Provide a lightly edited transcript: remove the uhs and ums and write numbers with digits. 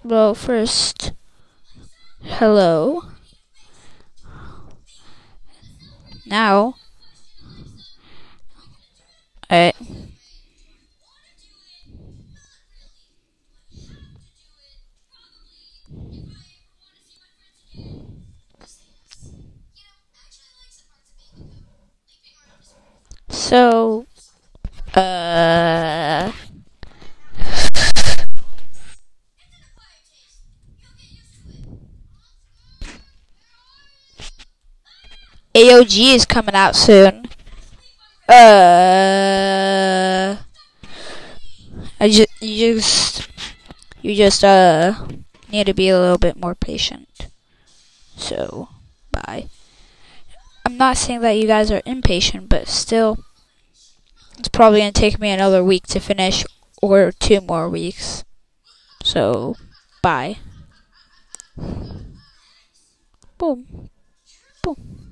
Well, first, hello. Now, I. So, uh. AOG is coming out soon. I just you just need to be a little bit more patient. So, bye. I'm not saying that you guys are impatient, but still, it's probably gonna take me another week to finish, or 2 more weeks. So, bye. Boom. Boom.